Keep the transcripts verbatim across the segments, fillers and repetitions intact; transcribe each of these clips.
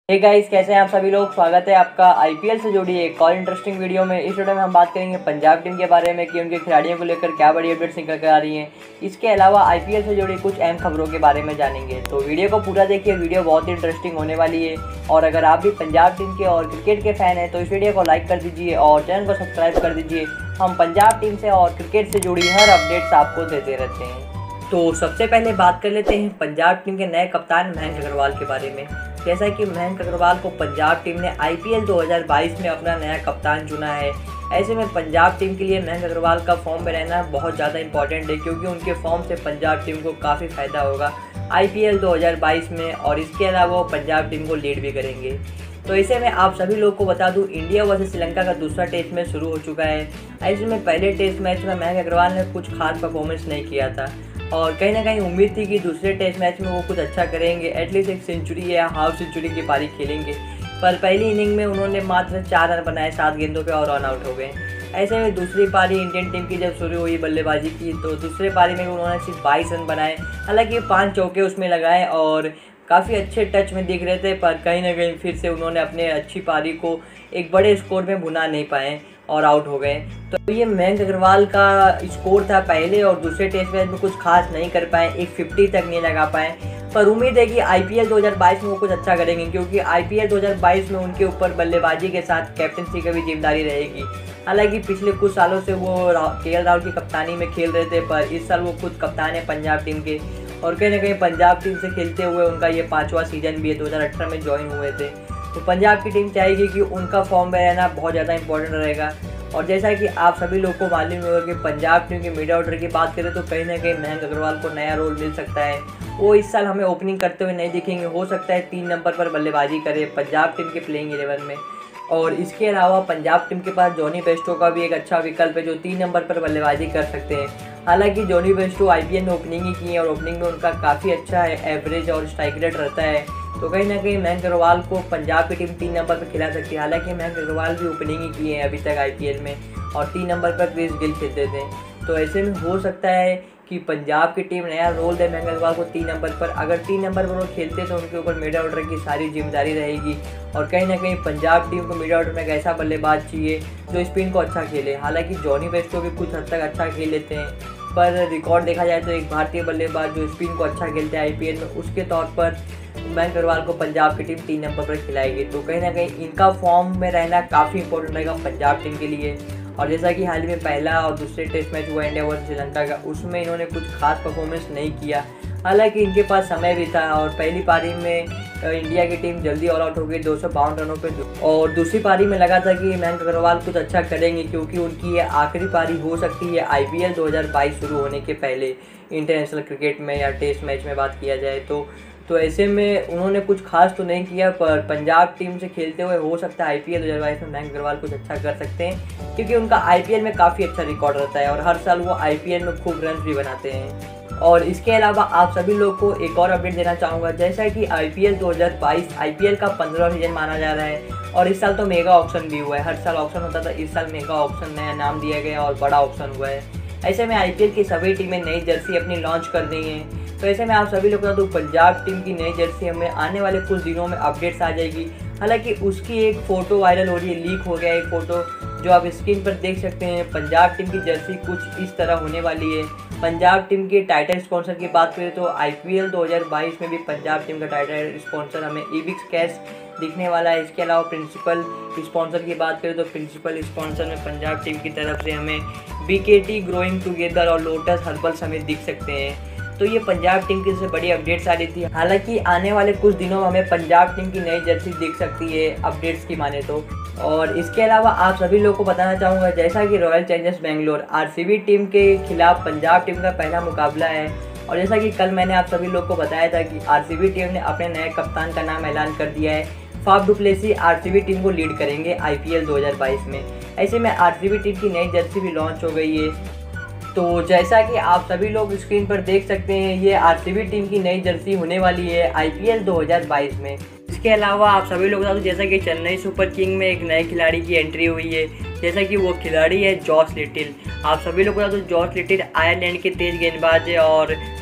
Hey guys, कैसे हैं आप सभी लोग। स्वागत है आपका आईपीएल से जुड़ी एक और इंटरेस्टिंग वीडियो में। इस वीडियो में हम बात करेंगे पंजाब टीम के बारे में कि उनके खिलाड़ियों को लेकर क्या बड़ी अपडेट्स निकल कर आ रही हैं। इसके अलावा आईपीएल से जुड़ी कुछ अहम खबरों के बारे में जानेंगे, तो वीडियो को पूरा देखिए। वीडियो बहुत ही इंटरेस्टिंग होने वाली है और अगर आप भी पंजाब टीम के और क्रिकेट के फैन हैं तो इस वीडियो को लाइक कर दीजिए और चैनल को सब्सक्राइब कर दीजिए। हम पंजाब टीम से और क्रिकेट से जुड़ी हर अपडेट्स आपको देते रहते हैं। तो सबसे पहले बात कर लेते हैं पंजाब टीम के नए कप्तान मयंक अग्रवाल के बारे में। जैसा कि मयंक अग्रवाल को पंजाब टीम ने आईपीएल दो हज़ार बाईस में अपना नया कप्तान चुना है। ऐसे में पंजाब टीम के लिए मयंक अग्रवाल का फॉर्म में रहना बहुत ज़्यादा इंपॉर्टेंट है, क्योंकि उनके फॉर्म से पंजाब टीम को काफ़ी फ़ायदा होगा आईपीएल दो हज़ार बाईस में, और इसके अलावा वो पंजाब टीम को लीड भी करेंगे। तो ऐसे में आप सभी लोग को बता दूं, इंडिया वर्सेस श्रीलंका का दूसरा टेस्ट मैच शुरू हो चुका है। ऐसे में पहले टेस्ट मैच में मयंक अग्रवाल ने कुछ खास परफॉर्मेंस नहीं किया था और कहीं ना कहीं उम्मीद थी कि दूसरे टेस्ट मैच में वो कुछ अच्छा करेंगे, एटलीस्ट एक सेंचुरी या हाफ सेंचुरी की पारी खेलेंगे। पर पहली इनिंग में उन्होंने मात्र चार रन बनाए सात गेंदों पे और रन आउट हो गए। ऐसे में दूसरी पारी इंडियन टीम की जब शुरू हुई बल्लेबाजी की, तो दूसरे पारी में उन्होंने सिर्फ बाईस रन बनाए। हालांकि पाँच चौके उसमें लगाए और काफ़ी अच्छे टच में दिख रहे थे, पर कहीं ना कहीं फिर से उन्होंने अपने अच्छी पारी को एक बड़े स्कोर में भुना नहीं पाए और आउट हो गए। तो ये मयंक अग्रवाल का स्कोर था पहले और दूसरे टेस्ट मैच में कुछ खास नहीं कर पाए, एक फिफ्टी तक नहीं लगा पाए। पर उम्मीद है कि आईपीएल दो हज़ार बाईस में वो कुछ अच्छा करेंगे, क्योंकि आईपीएल दो हज़ार बाईस में उनके ऊपर बल्लेबाजी के साथ कैप्टनसी की भी जिम्मेदारी रहेगी। हालांकि पिछले कुछ सालों से वो केएल राहुल की कप्तानी में खेल रहे थे, पर इस साल वो खुद कप्तान है पंजाब टीम के और कहीं ना कहीं पंजाब टीम से खेलते हुए उनका ये पाँचवा सीजन भी है। दो हज़ार अठारह में ज्वाइन हुए थे। तो पंजाब की टीम चाहेगी कि उनका फॉर्म में रहना बहुत ज़्यादा इंपॉर्टेंट रहेगा। और जैसा कि आप सभी लोग को मालूम होगा कि पंजाब टीम के मिड ऑर्डर की बात करें तो कहीं ना कहीं मयंक अग्रवाल को नया रोल मिल सकता है। वो इस साल हमें ओपनिंग करते हुए नहीं दिखेंगे, हो सकता है तीन नंबर पर बल्लेबाजी करे पंजाब टीम के प्लेइंग इलेवन में। और इसके अलावा पंजाब टीम के पास जॉनी बेस्टो का भी एक अच्छा विकल्प है, जो तीन नंबर पर बल्लेबाजी कर सकते हैं। हालांकि जॉनी बेस्टो आईपीएल में ओपनिंग ही की है और ओपनिंग में उनका काफ़ी अच्छा है एवरेज और स्ट्राइक रेट रहता है। तो कहीं ना कहीं मयंक अग्रवाल को पंजाब की टीम तीन नंबर पर खिला सकती है। हालांकि मयंक अग्रवाल भी ओपनिंग ही किए हैं अभी तक आईपीएल में और तीन नंबर पर क्रिस गिल खेलते थे। तो ऐसे में हो सकता है कि पंजाब की टीम नया रोल दे मयंक अग्रवाल को तीन नंबर पर। अगर तीन नंबर पर वो खेलते तो उनके ऊपर मिड ऑर्डर की सारी जिम्मेदारी रहेगी और कहीं ना कहीं पंजाब टीम को मिड ऑर्डर में एक ऐसा बल्लेबाज चाहिए जो स्पिन को अच्छा खेले। हालांकि जॉनी बेस्टो भी कुछ हद तक अच्छा खेल लेते हैं, पर रिकॉर्ड देखा जाए तो एक भारतीय बल्लेबाज जो स्पिन को अच्छा खेलते हैं आईपीएल में, उसके तौर पर मयंक अग्रवाल को पंजाब की टीम तीन नंबर पर खिलाएगी। तो कहीं ना कहीं इनका फॉर्म में रहना काफ़ी इंपॉर्टेंट रहेगा पंजाब टीम के लिए। और जैसा कि हाल ही में पहला और दूसरे टेस्ट मैच हुआ इंडिया वर्सेस श्रीलंका का, उसमें इन्होंने कुछ खास परफॉर्मेंस नहीं किया। हालांकि इनके पास समय भी था और पहली पारी में इंडिया की टीम जल्दी ऑल आउट हो गई दो सौ बावन रनों पे, और दूसरी पारी में लगा था कि मयंक अग्रवाल कुछ अच्छा करेंगे, क्योंकि उनकी ये आखिरी पारी हो सकती है आईपीएल दो हज़ार बाईस शुरू होने के पहले इंटरनेशनल क्रिकेट में या टेस्ट मैच में बात किया जाए तो। तो ऐसे में उन्होंने कुछ खास तो नहीं किया, पर पंजाब टीम से खेलते हुए हो सकता है आईपीएल दो हज़ार बाईस में मयंक अग्रवाल कुछ अच्छा कर सकते हैं, क्योंकि उनका आईपीएल में काफ़ी अच्छा रिकॉर्ड रहता है और हर साल वो आईपीएल में खूब रन भी बनाते हैं। और इसके अलावा आप सभी लोग को एक और अपडेट देना चाहूँगा। जैसा कि आईपीएल दो हज़ार बाईस आईपीएल का पंद्रहवां सीजन माना जा रहा है और इस साल तो मेगा ऑक्शन भी हुआ है। हर साल ऑक्शन होता था, इस साल मेगा ऑक्शन नया नाम दिया गया और बड़ा ऑक्शन हुआ है। ऐसे में आईपीएल की सभी टीमें नई जर्सी अपनी लॉन्च कर दी हैं। तो ऐसे में आप सभी लोग बता दूं, पंजाब टीम की नई जर्सी हमें आने वाले कुछ दिनों में अपडेट्स आ जाएगी। हालांकि उसकी एक फ़ोटो वायरल हो रही है, लीक हो गया एक फ़ोटो जो आप स्क्रीन पर देख सकते हैं। पंजाब टीम की जर्सी कुछ इस तरह होने वाली है। पंजाब टीम के टाइटल स्पॉन्सर की बात करें तो आईपीएल दो हज़ार बाईस में भी पंजाब टीम का टाइटल स्पॉन्सर हमें ईबिक्स कैश दिखने वाला है। इसके अलावा प्रिंसिपल स्पॉन्सर की बात करें तो प्रिंसिपल स्पॉन्सर में पंजाब टीम की तरफ से हमें बीकेटी ग्रोइंग टुगेदर और लोटस हर्बल समेत दिख सकते हैं। तो ये पंजाब टीम की सबसे बड़ी अपडेट्स आ रही थी। हालांकि आने वाले कुछ दिनों में हमें पंजाब टीम की नई जर्सी दिख सकती है अपडेट्स की माने तो। और इसके अलावा आप सभी लोगों को बताना चाहूँगा, जैसा कि royal challengers Bangalore RCB team के खिलाफ पंजाब टीम का पहला मुकाबला है और जैसा कि कल मैंने आप सभी लोग को बताया था कि आरसीबी टीम ने अपने नए कप्तान का नाम ऐलान कर दिया है। Faf du Plessis RCB team को लीड करेंगे आईपीएल दो हज़ार बाईस में। ऐसे में आरसीबी टीम की नई जर्सी भी लॉन्च हो गई है। तो जैसा कि आप सभी लोग स्क्रीन पर देख सकते हैं, ये आरसीबी टीम की नई जर्सी होने वाली है आईपीएल दो हज़ार बाईस में। इसके अलावा आप सभी लोग बता दो, जैसा कि चेन्नई सुपर किंग में एक नए खिलाड़ी की एंट्री हुई है, जैसा कि वो खिलाड़ी है जॉस लिटिल। आप सभी लोग बता दो, जॉस लिटिल आयरलैंड के तेज गेंदबाज है और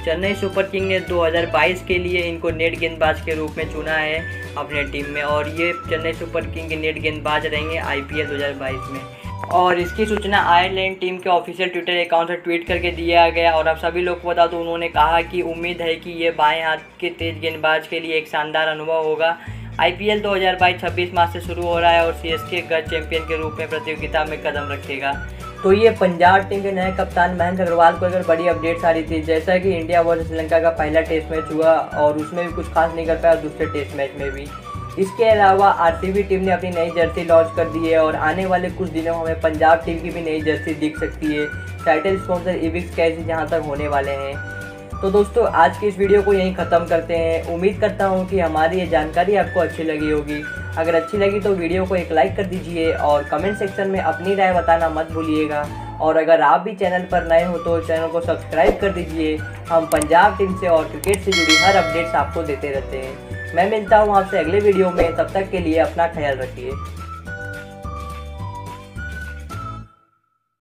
चेन्नई सुपर किंग ने दो हज़ार बाईस के लिए इनको नेट गेंदबाज के रूप में चुना है अपने टीम में, और ये चेन्नई सुपर किंग के नेट गेंदबाज रहेंगे आईपीएल दो हज़ार बाईस में। और इसकी सूचना आयरलैंड टीम के ऑफिशियल ट्विटर अकाउंट से ट्वीट करके दिया गया। और अब सभी लोग को बता दूं, उन्होंने कहा कि उम्मीद है कि ये बाएं हाथ के तेज गेंदबाज के लिए एक शानदार अनुभव होगा। आईपीएल दो हज़ार बाईस छब्बीस मार्च से शुरू हो रहा है और सीएसके गज चैंपियन के रूप में प्रतियोगिता में कदम रखेगा। तो ये पंजाब टीम के नए कप्तान मयंक अग्रवाल को अगर बड़ी अपडेट्स आ रही थी, जैसा कि इंडिया वर्सेस श्रीलंका का पहला टेस्ट मैच हुआ और उसमें भी कुछ खास नहीं कर पाया, दूसरे टेस्ट मैच में भी। इसके अलावा आरसीबी टीम ने अपनी नई जर्सी लॉन्च कर दी है और आने वाले कुछ दिनों में हमें पंजाब टीम की भी नई जर्सी दिख सकती है। टाइटल स्पॉन्सर इविक्स कैसे जहां तक होने वाले हैं। तो दोस्तों, आज की इस वीडियो को यहीं ख़त्म करते हैं। उम्मीद करता हूं कि हमारी ये जानकारी आपको अच्छी लगी होगी। अगर अच्छी लगी तो वीडियो को एक लाइक कर दीजिए और कमेंट सेक्शन में अपनी राय बताना मत भूलिएगा। और अगर आप भी चैनल पर नए हो तो चैनल को सब्सक्राइब कर दीजिए। हम पंजाब टीम से और क्रिकेट से जुड़ी हर अपडेट्स आपको देते रहते हैं। मैं मिलता हूँ आपसे अगले वीडियो में, तब तक के लिए अपना ख्याल रखिए।